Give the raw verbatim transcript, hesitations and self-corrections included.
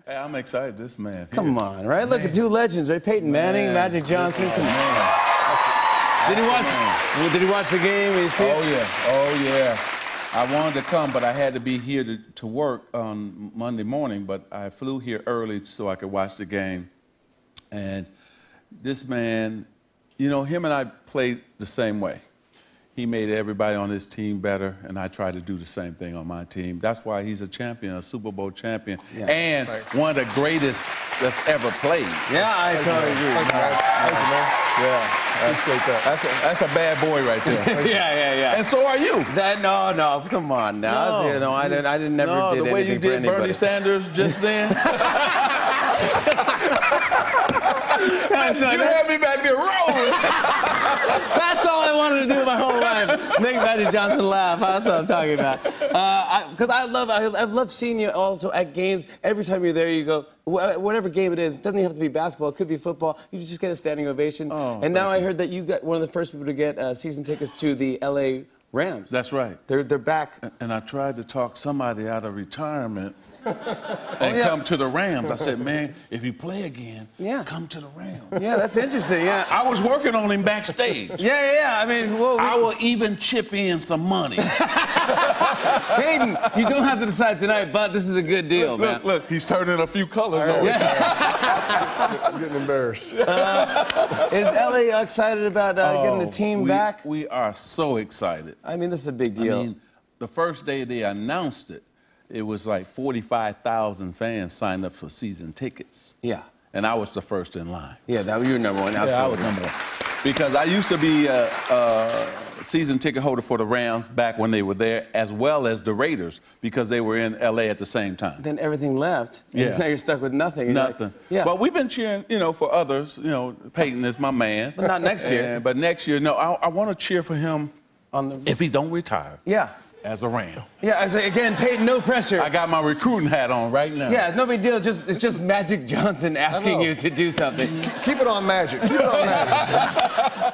Hey, I'm excited. This man. Come here. on, right? Man. Look at two legends, right? Peyton Manning, Man. Magic Johnson. Come on. Man. Did he watch? Man. Did he watch the game? Did you see oh it? yeah, oh yeah. I wanted to come, but I had to be here to, to work on Monday morning. But I flew here early so I could watch the game. And this man, you know, him and I played the same way. He made everybody on his team better, and I tried to do the same thing on my team. That's why he's a champion, a Super Bowl champion, yeah. and Thanks. one of the greatest that's ever played. Yeah, I Thank totally you, agree. Thank you, man. Thank you, man. Yeah, Appreciate that. that's a, that's a bad boy right there. yeah, yeah, yeah. And so are you. That no, no, come on now. No. You know, I didn't, I didn't never no, did the way you anything for did anybody. Bernie Sanders just then. You had me back there rolling. That's all I wanted to do my whole life. Make Magic Johnson laugh. That's what I'm talking about. Because uh, I, I love, I, I love seeing you also at games. Every time you're there, you go, wh whatever game it is. It doesn't even have to be basketball. It could be football. You just get a standing ovation. Oh, and now you. I heard that you got one of the first people to get uh, season tickets to the L A Rams. That's right. They're they're back. And I tried to talk somebody out of retirement and oh, yeah. come to the Rams. I said, man, if you play again, yeah. come to the Rams. Yeah, that's interesting. Yeah. I was working on him backstage. Yeah, yeah, yeah. I mean, well, we... I will even chip in some money. Hayden, you don't have to decide tonight, but this is a good deal, look, man. Look, look, he's turning a few colors on. Yeah. I'm getting embarrassed. Uh, is L A excited about uh, oh, getting the team we, back? We are so excited. I mean, this is a big deal. I mean, the first day they announced it, it was like forty-five thousand fans signed up for season tickets. Yeah. And I was the first in line. Yeah, that was your number one. Absolutely. Yeah, I was number one. Because I used to be a, a season ticket holder for the Rams back when they were there, as well as the Raiders, because they were in L A at the same time. Then everything left. And Yeah. now you're stuck with nothing. Nothing. Like, yeah. But we've been cheering, you know, for others. You know, Peyton is my man. But not next year. And, but next year, no, I, I want to cheer for him On the... if he don't retire. Yeah. As a Ram. Yeah, I say again, Peyton, no pressure. I got my recruiting hat on right now. Yeah, it's no big deal. Just it's just Magic Johnson asking you to do something. Keep it on Magic. Keep it on Magic.